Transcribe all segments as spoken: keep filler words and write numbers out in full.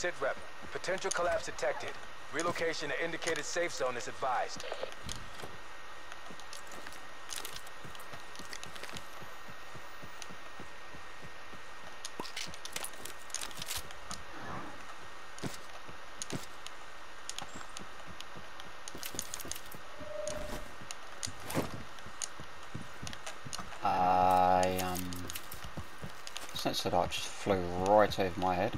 Sit rep. Potential collapse detected. Relocation to indicated safe zone is advised. I um sensor dart just flew right over my head.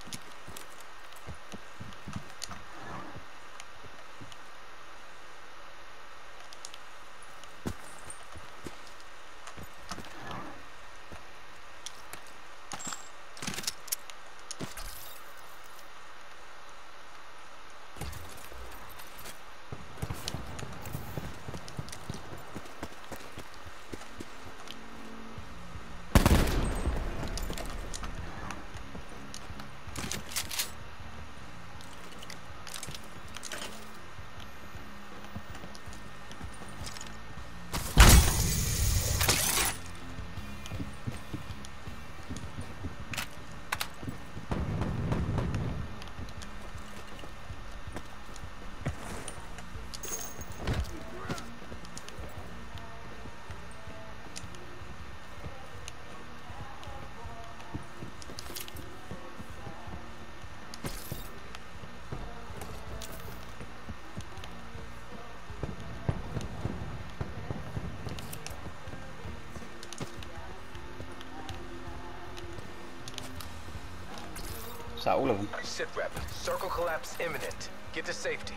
Is that all of them? Sit rep. Circle collapse imminent. Get to safety.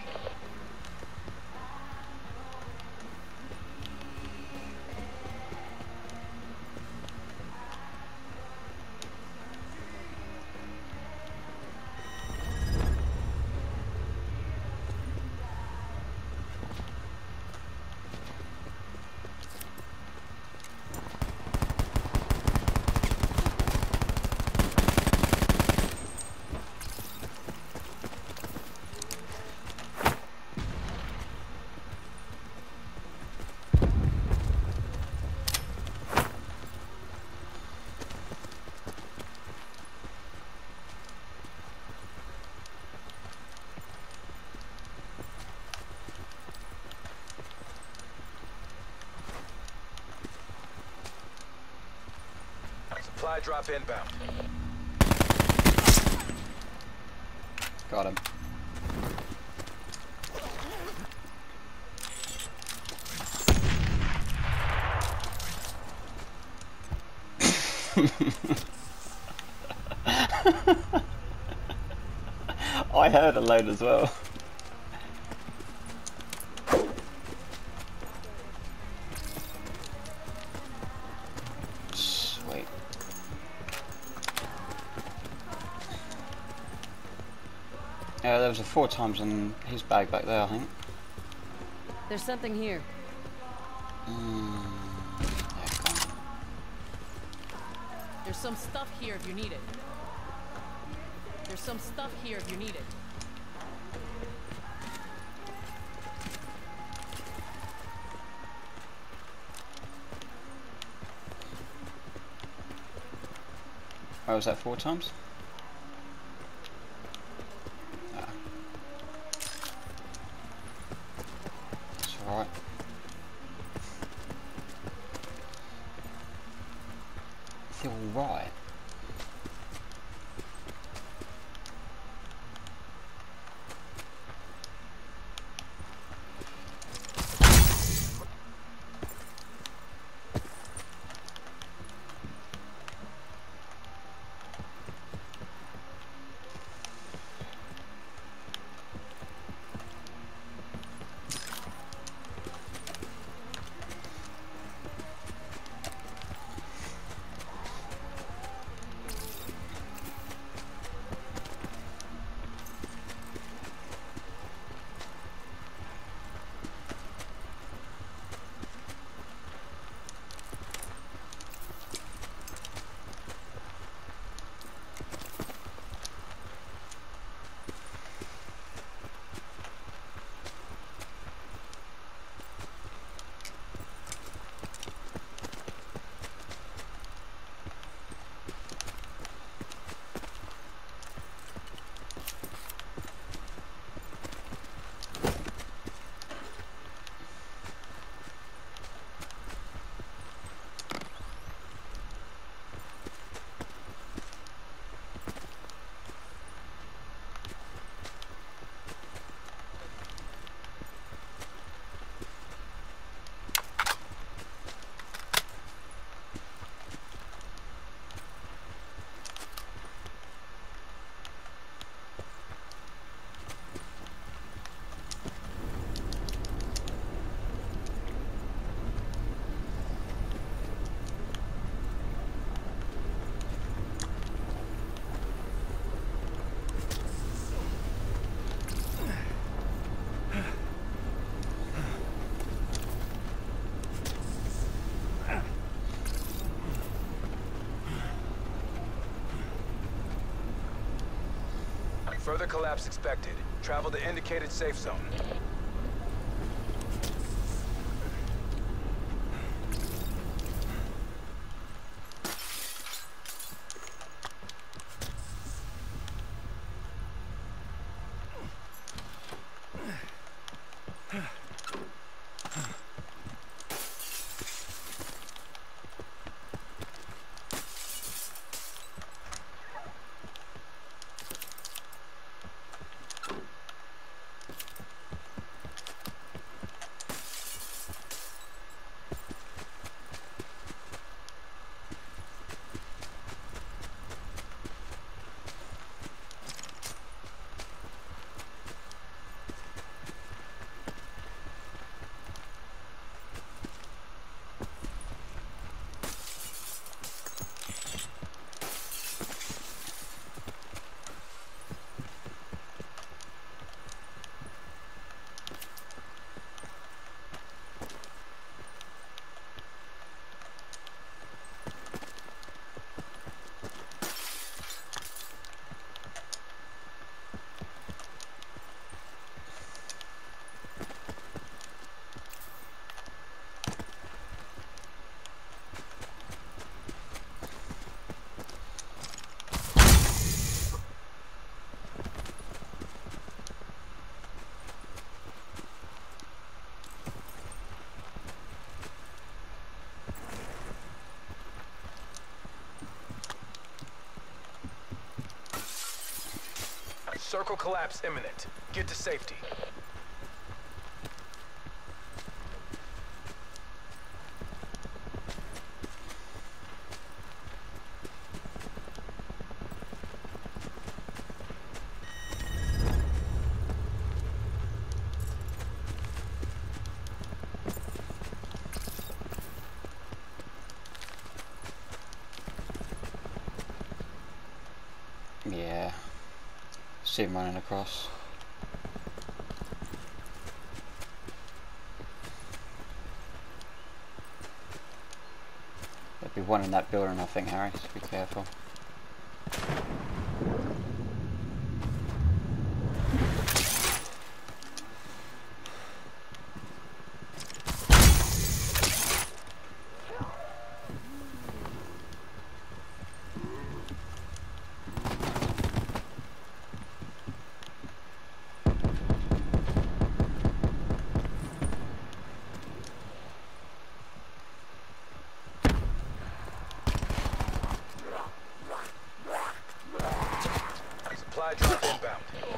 Supply drop inbound. Got him. I heard a load as well. Sweet. Yeah, there was a four times in his bag back there, I think. There's something here. Mm, yeah, come on. There's some stuff here if you need it. There's some stuff here if you need it. Where was that four times? Ah. That's alright. Feel right. Further collapse expected. Travel to indicated safe zone. Circle collapse imminent. Get to safety. Yeah. See him running across. There'll be one in that building, I think, Harry, so be careful. Supply drop inbound.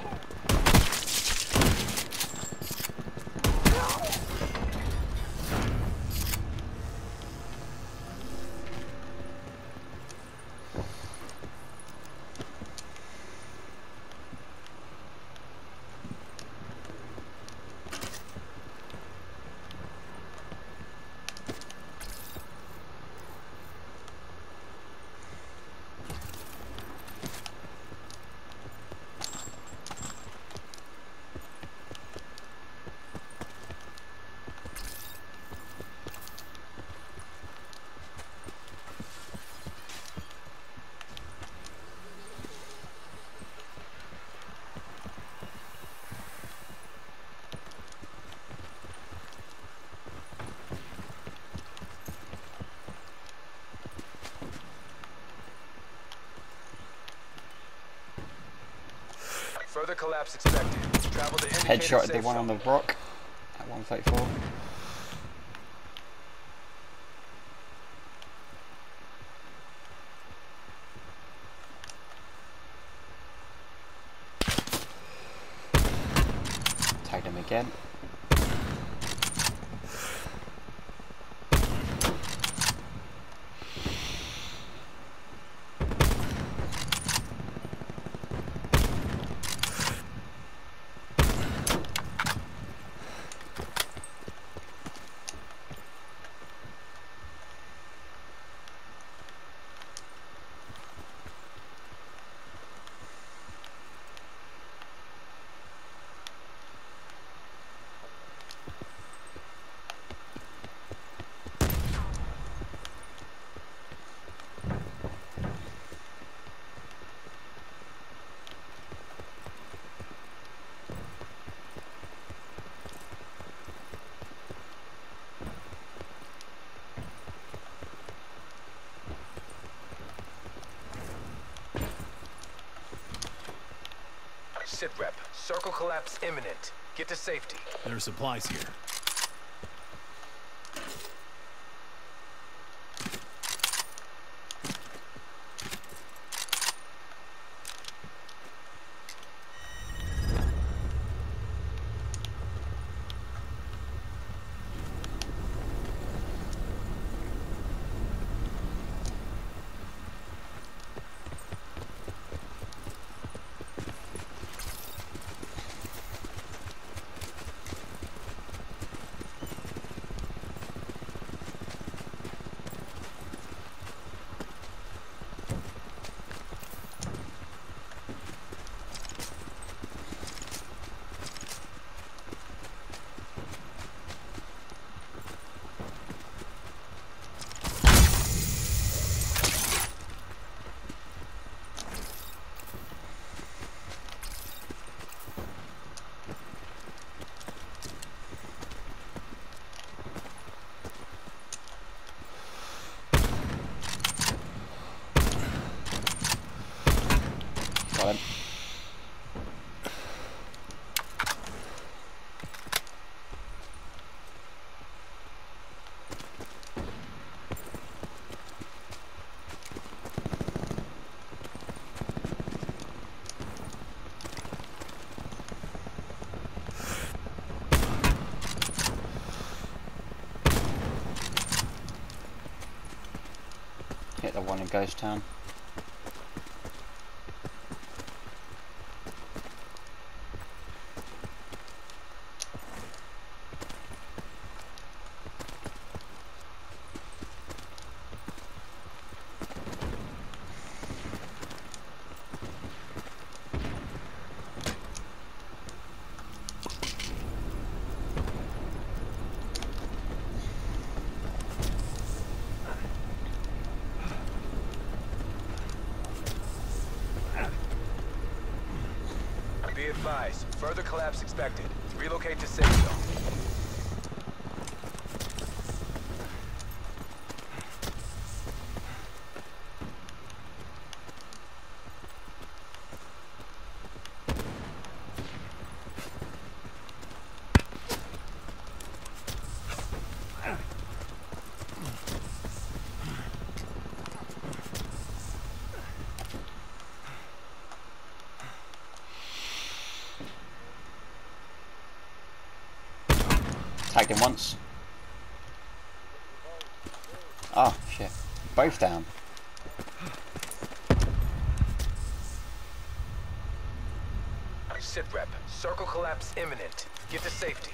Further collapse expected. Travel to indicated Headshot safe the one on zone. the rock at one thirty-four. Tagged him again. Sitrep, circle collapse imminent. Get to safety. There are supplies here. Got him. Hit the one in Ghost Town. Be advised, further collapse expected. Relocate to safe zone. Tagged him once. Oh shit. Both down. Sitrep, circle collapse imminent. Get to safety.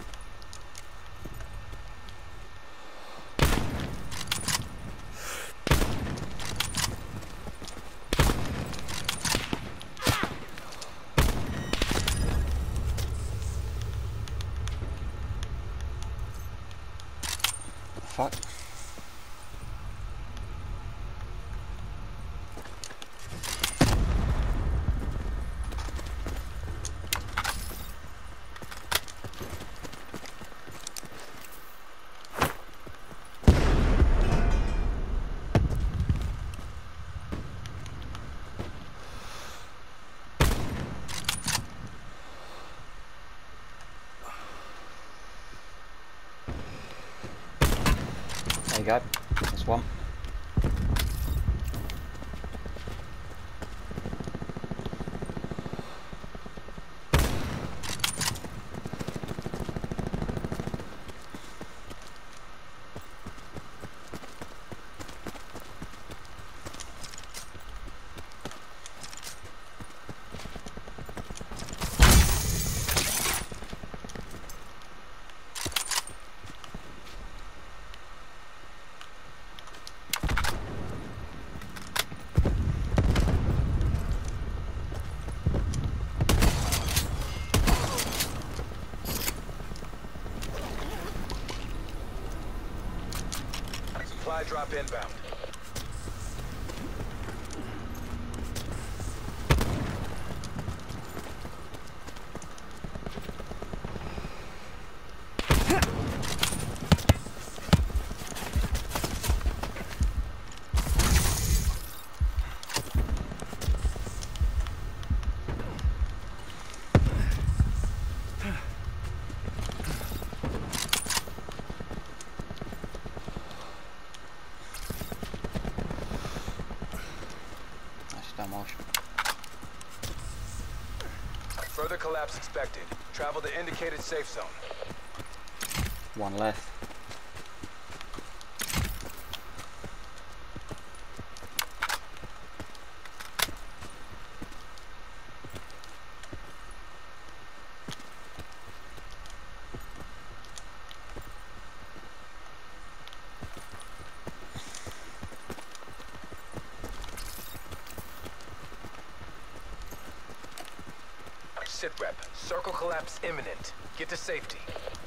Fuck. There you go. That's one. Supply drop inbound. now, Marshall. Further collapse expected. Travel to indicated safe zone. One left. Sit rep. Circle collapse imminent. Get to safety.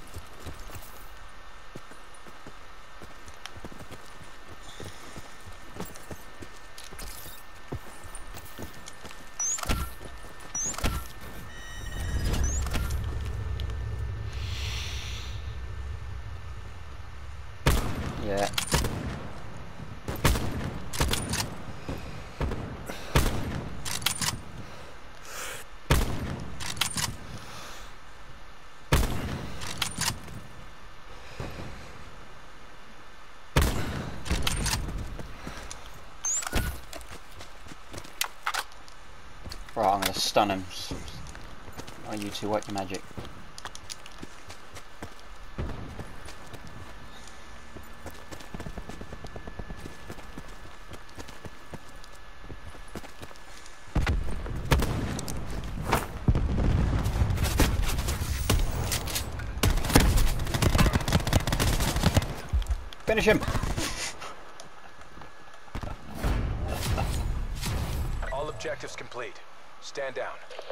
Yeah. Right, I'm going to stun him. Oh, you two work your magic. Finish him! All objectives complete. Stand down.